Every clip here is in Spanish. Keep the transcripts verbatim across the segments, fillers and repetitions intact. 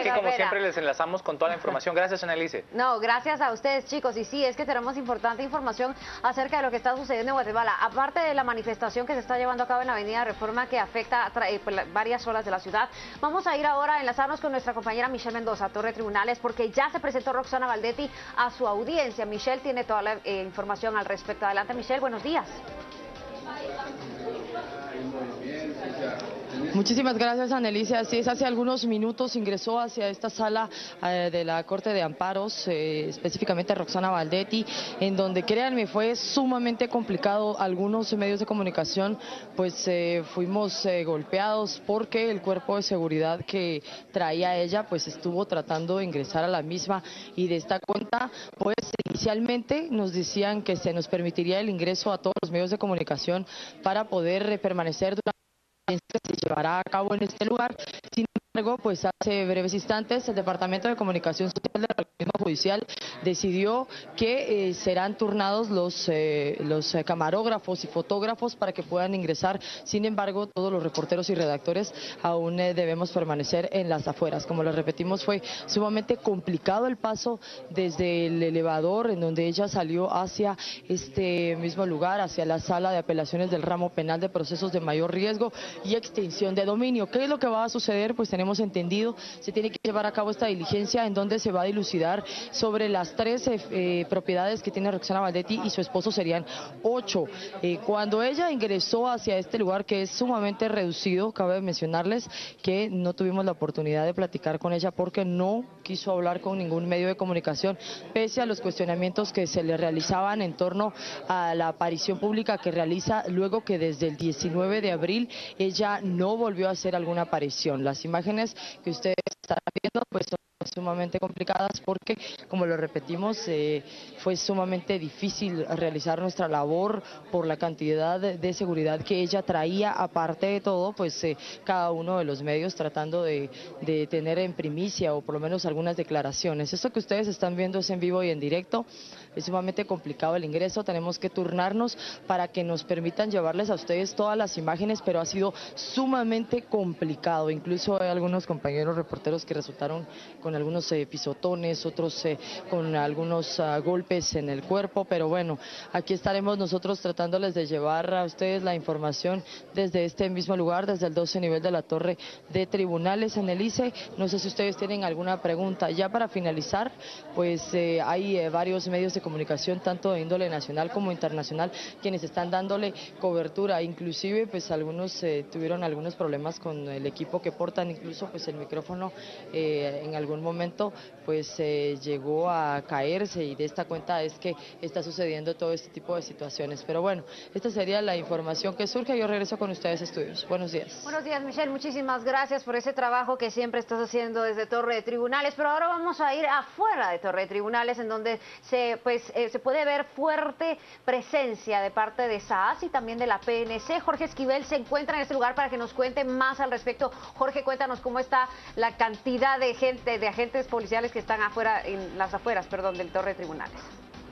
que como Vera. siempre les enlazamos con toda la información. Gracias, Annelise. No, gracias a ustedes, chicos. Y sí, es que tenemos importante información acerca de lo que está sucediendo en Guatemala. Aparte de la manifestación que se está llevando a cabo en la Avenida Reforma, que afecta eh, varias zonas de la ciudad, vamos a ir ahora a enlazarnos con nuestra compañera Michelle Mendoza, Torre de Tribunales, porque ya se presentó Roxana Valdetti a su audiencia. Michelle tiene toda la eh, información al respecto. Adelante, Michelle, buenos días. Muchísimas gracias, Annelise. Así es, hace algunos minutos ingresó hacia esta sala eh, de la Corte de Amparos, eh, específicamente Roxana Valdetti, en donde, créanme, fue sumamente complicado. Algunos medios de comunicación pues eh, fuimos eh, golpeados porque el cuerpo de seguridad que traía ella pues estuvo tratando de ingresar a la misma, y de esta cuenta pues inicialmente nos decían que se nos permitiría el ingreso a todos los medios de comunicación para poder eh, permanecer durante que se llevará a cabo en este lugar. Sin embargo, pues hace breves instantes el Departamento de Comunicación Social del Organismo Judicial decidió que eh, serán turnados los, eh, los eh, camarógrafos y fotógrafos para que puedan ingresar. Sin embargo, todos los reporteros y redactores aún eh, debemos permanecer en las afueras. Como les repetimos, fue sumamente complicado el paso desde el elevador en donde ella salió hacia este mismo lugar, hacia la sala de apelaciones del ramo penal de procesos de mayor riesgo y extinción de dominio. ¿Qué es lo que va a suceder? Pues tenemos entendido, se tiene que llevar a cabo esta diligencia en donde se va a dilucidar sobre las tres eh, propiedades que tiene Roxana Valdetti y su esposo, serían ocho. Eh, cuando ella ingresó hacia este lugar, que es sumamente reducido, cabe mencionarles que no tuvimos la oportunidad de platicar con ella porque no quiso hablar con ningún medio de comunicación, pese a los cuestionamientos que se le realizaban en torno a la aparición pública que realiza luego que desde el diecinueve de abril ella no volvió a hacer alguna aparición. Las imágenes que ustedes están viendo pues son sumamente complicadas porque, como lo repetimos, eh, fue sumamente difícil realizar nuestra labor por la cantidad de, de seguridad que ella traía. Aparte de todo, pues eh, cada uno de los medios tratando de, de tener en primicia o por lo menos algunas declaraciones. Esto que ustedes están viendo es en vivo y en directo. Es sumamente complicado el ingreso, tenemos que turnarnos para que nos permitan llevarles a ustedes todas las imágenes, pero ha sido sumamente complicado. Incluso hay algunos compañeros reporteros que resultaron con algunos eh, pisotones, otros eh, con algunos uh, golpes en el cuerpo, pero bueno, aquí estaremos nosotros tratándoles de llevar a ustedes la información desde este mismo lugar, desde el doce nivel de la Torre de Tribunales. Annelise, no sé si ustedes tienen alguna pregunta. Ya para finalizar, pues eh, hay eh, varios medios de comunicación, tanto de índole nacional como internacional, quienes están dándole cobertura. Inclusive pues algunos eh, tuvieron algunos problemas con el equipo que portan, incluso pues el micrófono eh, en algún momento pues eh, llegó a caerse, y de esta cuenta es que está sucediendo todo este tipo de situaciones. Pero bueno, esta sería la información que surge. Yo regreso con ustedes a estudios. Buenos días. Buenos días, Michelle. Muchísimas gracias por ese trabajo que siempre estás haciendo desde Torre de Tribunales. Pero ahora vamos a ir afuera de Torre de Tribunales, en donde se pues eh, se puede ver fuerte presencia de parte de S A A S y también de la P N C. Jorge Esquivel se encuentra en este lugar para que nos cuente más al respecto. Jorge, cuéntanos cómo está la cantidad de gente, de agentes policiales que están afuera, en las afueras, perdón, del Torre de Tribunales.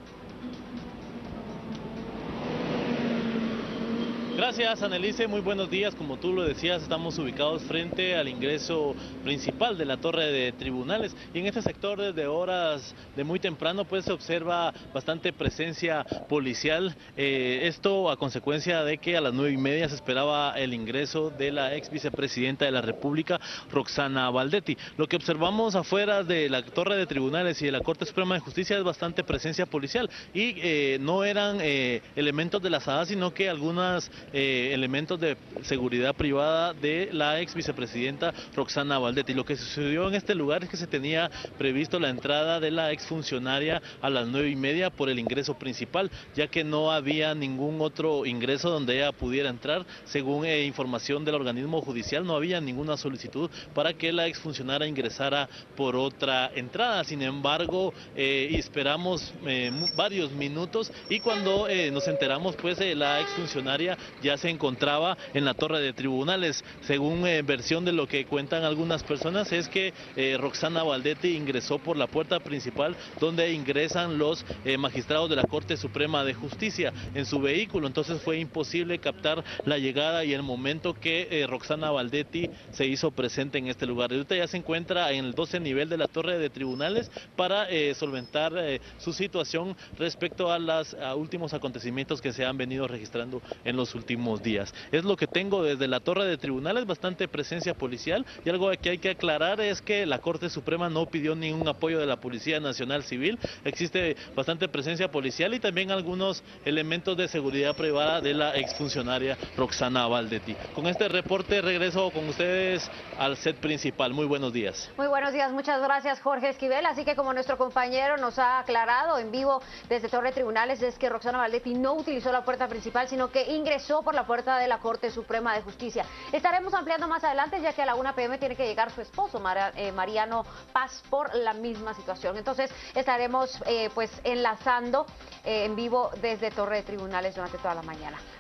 Gracias, Annelise, muy buenos días. Como tú lo decías, estamos ubicados frente al ingreso principal de la Torre de Tribunales, y en este sector desde horas de muy temprano pues se observa bastante presencia policial, eh, esto a consecuencia de que a las nueve y media se esperaba el ingreso de la ex vicepresidenta de la República, Roxana Valdetti. Lo que observamos afuera de la Torre de Tribunales y de la Corte Suprema de Justicia es bastante presencia policial, y eh, no eran eh, elementos de la S A A S, sino que algunas Eh, elementos de seguridad privada de la ex vicepresidenta Roxana Valdetti. Lo que sucedió en este lugar es que se tenía previsto la entrada de la ex funcionaria a las nueve y media por el ingreso principal, ya que no había ningún otro ingreso donde ella pudiera entrar. Según eh, información del organismo judicial, no había ninguna solicitud para que la ex funcionaria ingresara por otra entrada. Sin embargo, eh, esperamos eh, varios minutos, y cuando eh, nos enteramos, pues eh, la ex funcionaria ya se encontraba en la torre de tribunales. Según eh, versión de lo que cuentan algunas personas, es que eh, Roxana Baldetti ingresó por la puerta principal donde ingresan los eh, magistrados de la Corte Suprema de Justicia en su vehículo. Entonces fue imposible captar la llegada y el momento que eh, Roxana Baldetti se hizo presente en este lugar. Ahorita ya se encuentra en el doce nivel de la torre de tribunales para eh, solventar eh, su situación respecto a los últimos acontecimientos que se han venido registrando en los últimos días. Es lo que tengo desde la torre de tribunales, bastante presencia policial, y algo que hay que aclarar es que la Corte Suprema no pidió ningún apoyo de la Policía Nacional Civil. Existe bastante presencia policial y también algunos elementos de seguridad privada de la exfuncionaria Roxana Baldetti. Con este reporte regreso con ustedes al set principal. Muy buenos días. Muy buenos días, muchas gracias Jorge Esquivel. Así que como nuestro compañero nos ha aclarado en vivo desde Torre de Tribunales, es que Roxana Baldetti no utilizó la puerta principal, sino que ingresó por la puerta de la Corte Suprema de Justicia. Estaremos ampliando más adelante, ya que a la una pe eme tiene que llegar su esposo, Mar eh, Mariano Paz, por la misma situación. Entonces estaremos eh, pues enlazando eh, en vivo desde Torre de Tribunales durante toda la mañana.